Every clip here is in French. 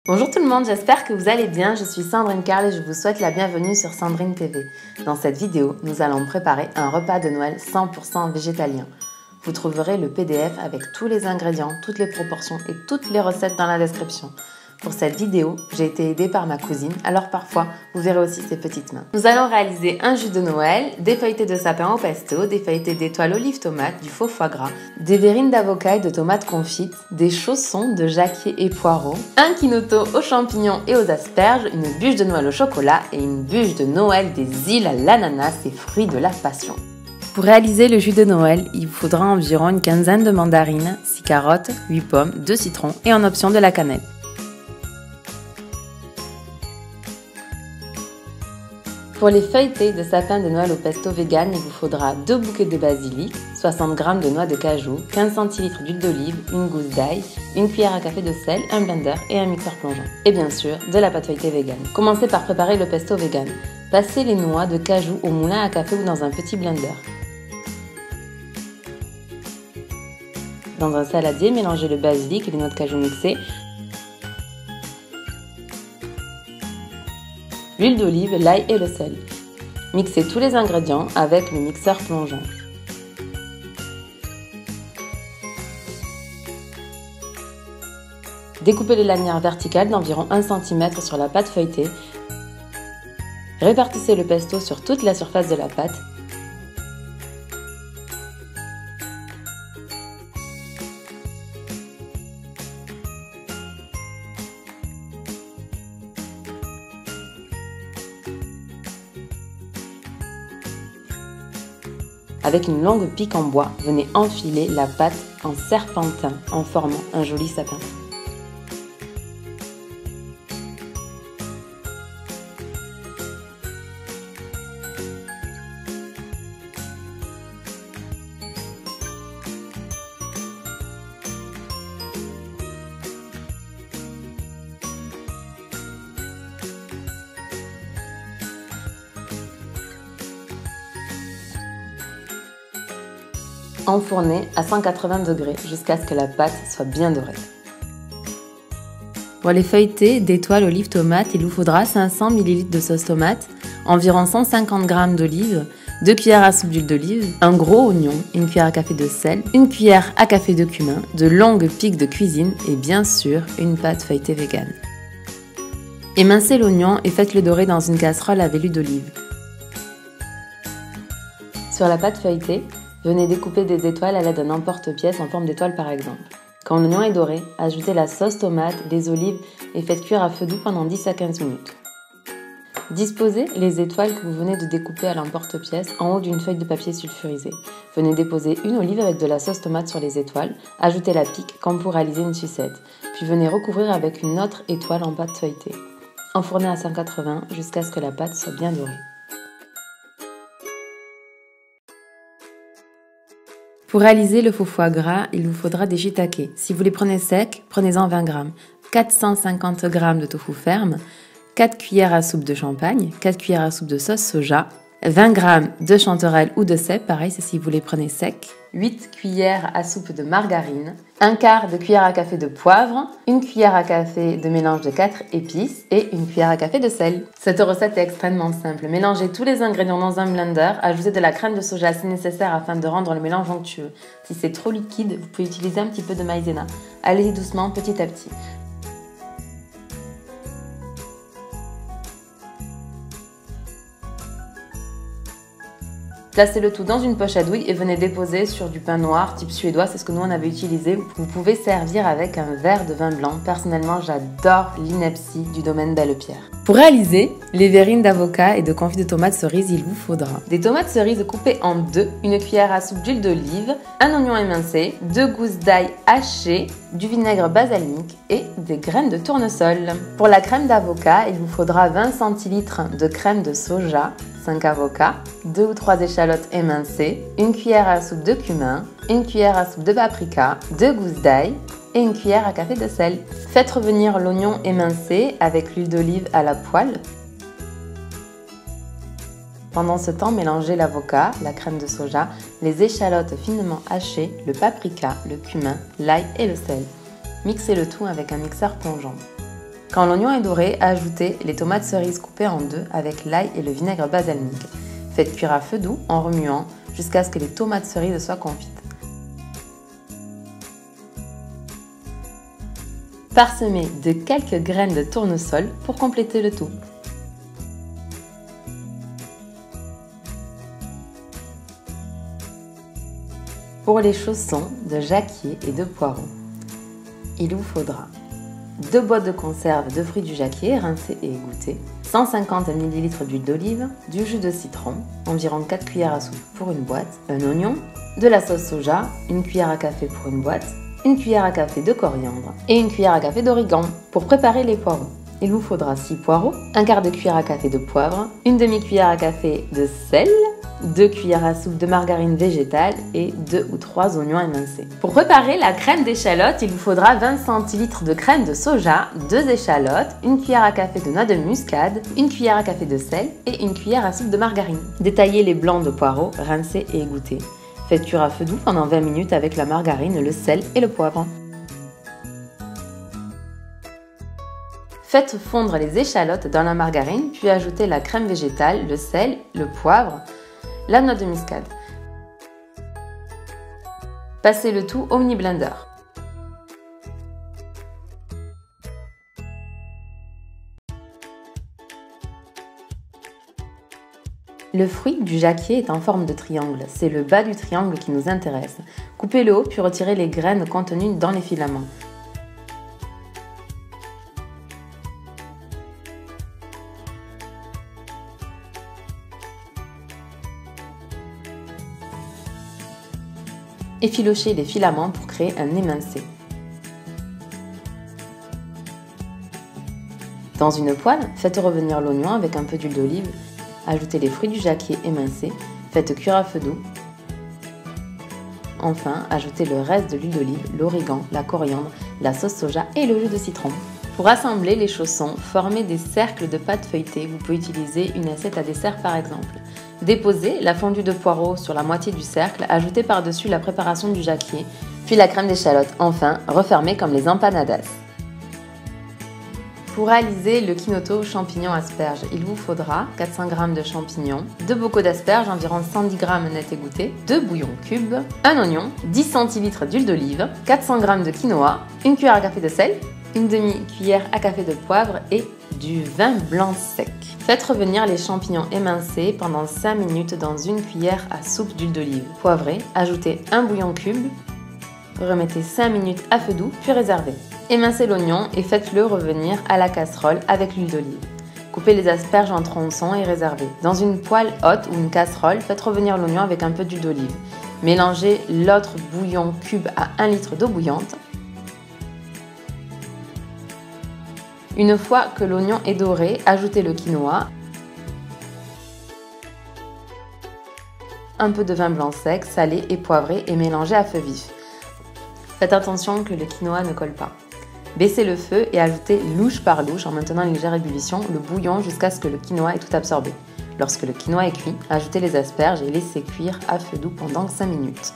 Bonjour tout le monde, j'espère que vous allez bien. Je suis Sandrine Carl et je vous souhaite la bienvenue sur Sandrine TV. Dans cette vidéo, nous allons préparer un repas de Noël 100% végétalien. Vous trouverez le PDF avec tous les ingrédients, toutes les proportions et toutes les recettes dans la description. Pour cette vidéo, j'ai été aidée par ma cousine, alors parfois, vous verrez aussi ses petites mains. Nous allons réaliser un jus de Noël, des feuilletés de sapin au pesto, des feuilletés d'étoiles olive tomate, du faux foie gras, des verrines d'avocat et de tomates confites, des chaussons de jacquier et poireaux, un quinoto aux champignons et aux asperges, une bûche de Noël au chocolat et une bûche de Noël des îles à l'ananas et fruits de la passion. Pour réaliser le jus de Noël, il vous faudra environ une quinzaine de mandarines, 6 carottes, 8 pommes, 2 citrons et en option de la cannelle. Pour les feuilletés de sapin de Noël au pesto vegan, il vous faudra 2 bouquets de basilic, 60 g de noix de cajou, 15 cl d'huile d'olive, une gousse d'ail, une cuillère à café de sel, un blender et un mixeur plongeant. Et bien sûr, de la pâte feuilletée vegan. Commencez par préparer le pesto vegan. Passez les noix de cajou au moulin à café ou dans un petit blender. Dans un saladier, mélangez le basilic et les noix de cajou mixées, l'huile d'olive, l'ail et le sel. Mixez tous les ingrédients avec le mixeur plongeant. Découpez les lanières verticales d'environ 1 cm sur la pâte feuilletée. Répartissez le pesto sur toute la surface de la pâte. Avec une longue pique en bois, venez enfiler la pâte en serpentin en formant un joli sapin. Enfournez à 180 degrés jusqu'à ce que la pâte soit bien dorée. Pour les feuilletés d'étoiles olive tomate, il vous faudra 500 ml de sauce tomate, environ 150 g d'olive, 2 cuillères à soupe d'huile d'olive, un gros oignon, une cuillère à café de sel, une cuillère à café de cumin, de longues piques de cuisine et bien sûr une pâte feuilletée vegan. Émincez l'oignon et faites-le dorer dans une casserole avec l'huile d'olive. Sur la pâte feuilletée, venez découper des étoiles à l'aide d'un emporte-pièce en forme d'étoile par exemple. Quand l'oignon est doré, ajoutez la sauce tomate, les olives et faites cuire à feu doux pendant 10 à 15 minutes. Disposez les étoiles que vous venez de découper à l'emporte-pièce en haut d'une feuille de papier sulfurisé. Venez déposer une olive avec de la sauce tomate sur les étoiles, ajoutez la pique comme pour réaliser une sucette, puis venez recouvrir avec une autre étoile en pâte feuilletée. Enfournez à 180 jusqu'à ce que la pâte soit bien dorée. Pour réaliser le faux foie gras, il vous faudra des shiitake. Si vous les prenez secs, prenez-en 20 g, 450 g de tofu ferme, 4 cuillères à soupe de champagne, 4 cuillères à soupe de sauce soja, 20 g de chanterelle ou de cèpe, pareil c'est si vous les prenez secs, 8 cuillères à soupe de margarine, 1/4 de cuillère à café de poivre, 1 cuillère à café de mélange de 4 épices et 1 cuillère à café de sel. Cette recette est extrêmement simple. Mélangez tous les ingrédients dans un blender, ajoutez de la crème de soja si nécessaire afin de rendre le mélange onctueux. Si c'est trop liquide, vous pouvez utiliser un petit peu de maïzena. Allez-y doucement, petit à petit. Placez le tout dans une poche à douille et venez déposer sur du pain noir type suédois, c'est ce que nous on avait utilisé. Vous pouvez servir avec un verre de vin blanc. Personnellement, j'adore l'Inepsi du domaine Belle-Pierre. Pour réaliser les verrines d'avocat et de confit de tomates cerises, il vous faudra des tomates cerises coupées en deux, une cuillère à soupe d'huile d'olive, un oignon émincé, 2 gousses d'ail hachées, du vinaigre balsamique et des graines de tournesol. Pour la crème d'avocat, il vous faudra 20 cl de crème de soja, 5 avocats, 2 ou 3 échalotes émincées, une cuillère à soupe de cumin, une cuillère à soupe de paprika, 2 gousses d'ail et une cuillère à café de sel. Faites revenir l'oignon émincé avec l'huile d'olive à la poêle. Pendant ce temps, mélangez l'avocat, la crème de soja, les échalotes finement hachées, le paprika, le cumin, l'ail et le sel. Mixez le tout avec un mixeur plongeant. Quand l'oignon est doré, ajoutez les tomates cerises coupées en deux avec l'ail et le vinaigre balsamique. Faites cuire à feu doux en remuant jusqu'à ce que les tomates cerises soient confites. Parsemez de quelques graines de tournesol pour compléter le tout. Pour les chaussons de jacquier et de poireaux, il vous faudra 2 boîtes de conserve de fruits du jacquier rincés et égouttés, 150 ml d'huile d'olive, du jus de citron, environ 4 cuillères à soupe pour une boîte, un oignon, de la sauce soja, 1 cuillère à café pour une boîte, 1 cuillère à café de coriandre et 1 cuillère à café d'origan. Pour préparer les poireaux, il vous faudra 6 poireaux, 1/4 de cuillère à café de poivre, 1 demi-cuillère à café de sel, 2 cuillères à soupe de margarine végétale et 2 ou 3 oignons émincés. Pour préparer la crème d'échalote, il vous faudra 20 centilitres de crème de soja, 2 échalotes, 1 cuillère à café de noix de muscade, 1 cuillère à café de sel et 1 cuillère à soupe de margarine. Détaillez les blancs de poireaux, rincés et égouttés. Faites cuire à feu doux pendant 20 minutes avec la margarine, le sel et le poivre. Faites fondre les échalotes dans la margarine, puis ajoutez la crème végétale, le sel, le poivre, la noix de muscade. Passez le tout au mini blender. Le fruit du jacquier est en forme de triangle, c'est le bas du triangle qui nous intéresse. Coupez le haut puis retirez les graines contenues dans les filaments. Efficochez les filaments pour créer un émincé. Dans une poêle, faites revenir l'oignon avec un peu d'huile d'olive, ajoutez les fruits du jacquier émincés, faites cuire à feu doux. Enfin, ajoutez le reste de l'huile d'olive, l'origan, la coriandre, la sauce soja et le jus de citron. Pour assembler les chaussons, formez des cercles de pâte feuilletée. Vous pouvez utiliser une assiette à dessert par exemple. Déposez la fondue de poireaux sur la moitié du cercle, ajoutez par-dessus la préparation du jacquier, puis la crème d'échalote. Enfin, refermez comme les empanadas. Pour réaliser le quinoto champignon asperges, il vous faudra 400 g de champignons, 2 bocaux d'asperges, environ 110 g net égouttés, 2 bouillons cubes, un oignon, 10 centilitres d'huile d'olive, 400 g de quinoa, 1 cuillère à café de sel, 1 demi-cuillère à café de poivre et du vin blanc sec. Faites revenir les champignons émincés pendant 5 minutes dans une cuillère à soupe d'huile d'olive. Poivrez, ajoutez un bouillon cube, remettez 5 minutes à feu doux puis réservez. Émincez l'oignon et faites-le revenir à la casserole avec l'huile d'olive. Coupez les asperges en tronçons et réservez. Dans une poêle haute ou une casserole, faites revenir l'oignon avec un peu d'huile d'olive. Mélangez l'autre bouillon cube à 1 litre d'eau bouillante. Une fois que l'oignon est doré, ajoutez le quinoa, un peu de vin blanc sec, salé et poivré et mélangez à feu vif. Faites attention que le quinoa ne colle pas. Baissez le feu et ajoutez louche par louche en maintenant une légère ébullition le bouillon jusqu'à ce que le quinoa ait tout absorbé. Lorsque le quinoa est cuit, ajoutez les asperges et laissez cuire à feu doux pendant 5 minutes.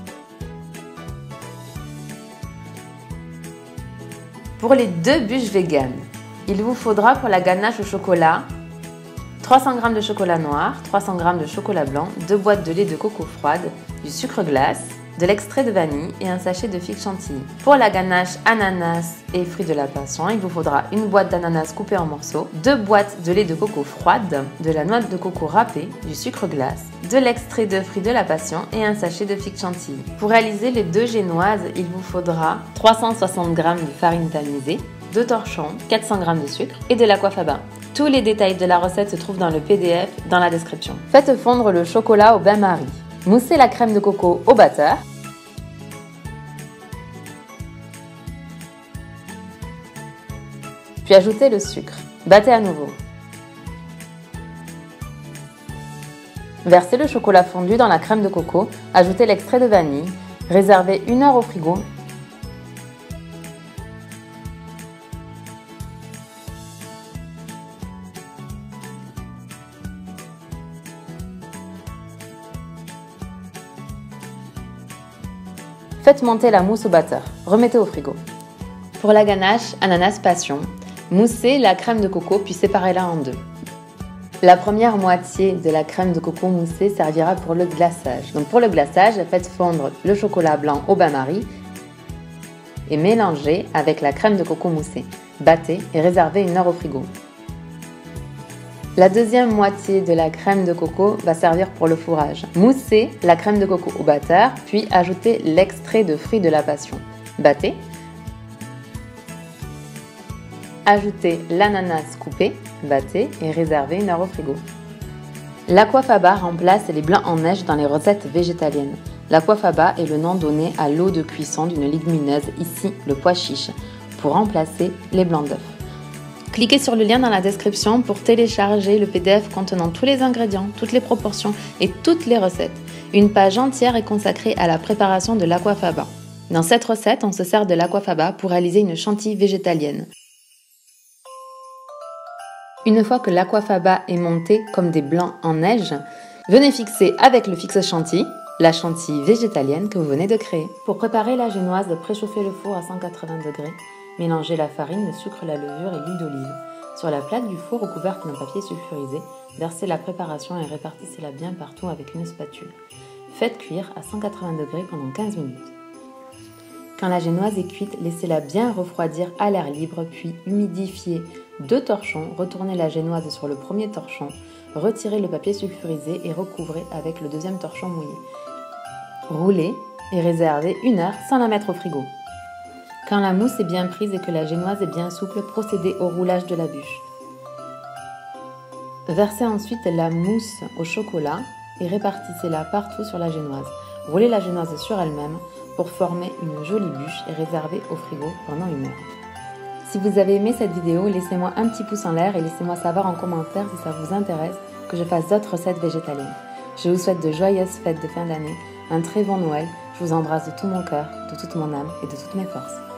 Pour les 2 bûches véganes, il vous faudra pour la ganache au chocolat 300 g de chocolat noir, 300 g de chocolat blanc, 2 boîtes de lait de coco froide, du sucre glace, de l'extrait de vanille et un sachet de figue chantilly. Pour la ganache ananas et fruits de la passion, il vous faudra une boîte d'ananas coupée en morceaux, 2 boîtes de lait de coco froide, de la noix de coco râpée, du sucre glace, de l'extrait de fruits de la passion et un sachet de figue chantilly. Pour réaliser les 2 génoises, il vous faudra 360 g de farine tamisée, 2 torchons, 400 g de sucre et de l'aquafaba. Tous les détails de la recette se trouvent dans le PDF dans la description. Faites fondre le chocolat au bain-marie. Moussez la crème de coco au batteur. Puis ajoutez le sucre. Battez à nouveau. Versez le chocolat fondu dans la crème de coco. Ajoutez l'extrait de vanille. Réservez 1 heure au frigo. Faites monter la mousse au batteur. Remettez au frigo. Pour la ganache ananas passion, Moussez la crème de coco puis séparez-la en deux. La première moitié de la crème de coco moussée servira pour le glaçage. Donc pour le glaçage, faites fondre le chocolat blanc au bain-marie et mélangez avec la crème de coco moussée. Battez et réservez 1 heure au frigo. La deuxième moitié de la crème de coco va servir pour le fourrage. Moussez la crème de coco au batteur, puis ajoutez l'extrait de fruits de la passion. Battez. Ajoutez l'ananas coupé, battez et réservez 1 heure au frigo. L'aquafaba remplace les blancs en neige dans les recettes végétaliennes. L'aquafaba est le nom donné à l'eau de cuisson d'une légumineuse, ici le pois chiche, pour remplacer les blancs d'œufs. Cliquez sur le lien dans la description pour télécharger le PDF contenant tous les ingrédients, toutes les proportions et toutes les recettes. Une page entière est consacrée à la préparation de l'aquafaba. Dans cette recette, on se sert de l'aquafaba pour réaliser une chantilly végétalienne. Une fois que l'aquafaba est monté comme des blancs en neige, venez fixer avec le fixe chantilly la chantilly végétalienne que vous venez de créer. Pour préparer la génoise, préchauffez le four à 180 degrés. Mélangez la farine, le sucre, la levure et l'huile d'olive. Sur la plaque du four recouverte d'un papier sulfurisé, versez la préparation et répartissez-la bien partout avec une spatule. Faites cuire à 180 degrés pendant 15 minutes. Quand la génoise est cuite, laissez-la bien refroidir à l'air libre, puis humidifiez 2 torchons, retournez la génoise sur le premier torchon, retirez le papier sulfurisé et recouvrez avec le deuxième torchon mouillé. Roulez et réservez 1 heure sans la mettre au frigo. Quand la mousse est bien prise et que la génoise est bien souple, procédez au roulage de la bûche. Versez ensuite la mousse au chocolat et répartissez-la partout sur la génoise. Roulez la génoise sur elle-même pour former une jolie bûche et réservez au frigo pendant 1 heure. Si vous avez aimé cette vidéo, laissez-moi un petit pouce en l'air et laissez-moi savoir en commentaire si ça vous intéresse que je fasse d'autres recettes végétaliennes. Je vous souhaite de joyeuses fêtes de fin d'année, un très bon Noël, je vous embrasse de tout mon cœur, de toute mon âme et de toutes mes forces.